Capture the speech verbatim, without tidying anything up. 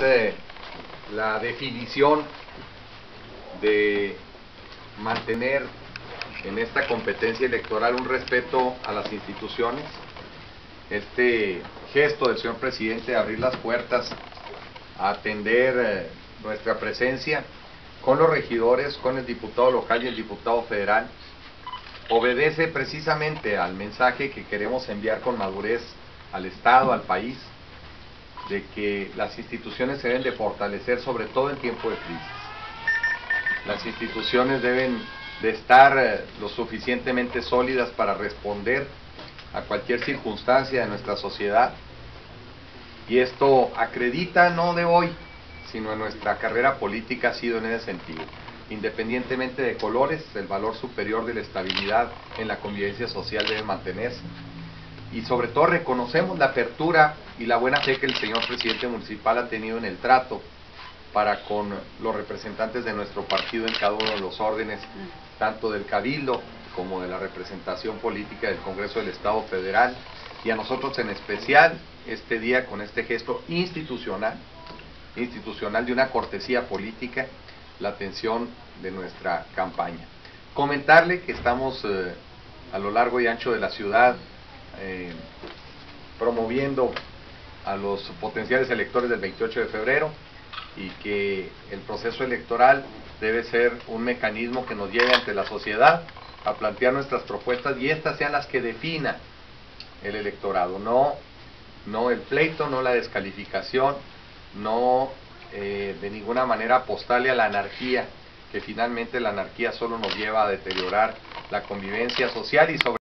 eh, la definición de mantener en esta competencia electoral un respeto a las instituciones. Este gesto del señor presidente de abrir las puertas a atender eh, nuestra presencia con los regidores, con el diputado local y el diputado federal, obedece precisamente al mensaje que queremos enviar con madurez al Estado, al país, de que las instituciones se deben de fortalecer, sobre todo en tiempo de crisis. Las instituciones deben de estar eh, lo suficientemente sólidas para responder a cualquier circunstancia de nuestra sociedad, y esto acredita no de hoy, sino en nuestra carrera política ha sido en ese sentido. Independientemente de colores, el valor superior de la estabilidad en la convivencia social debe mantenerse. Y sobre todo reconocemos la apertura y la buena fe que el señor presidente municipal ha tenido en el trato para con los representantes de nuestro partido en cada uno de los órdenes, tanto del Cabildo como de la representación política del Congreso del Estado Federal, y a nosotros en especial este día con este gesto institucional, institucional de una cortesía política, la atención de nuestra campaña. Comentarle que estamos eh, a lo largo y ancho de la ciudad eh, promoviendo a los potenciales electores del veintiocho de febrero, y que el proceso electoral debe ser un mecanismo que nos lleve ante la sociedad a plantear nuestras propuestas, y estas sean las que definan el electorado, no, no el pleito, no la descalificación, no eh, de ninguna manera apostarle a la anarquía, que finalmente la anarquía solo nos lleva a deteriorar la convivencia social y sobre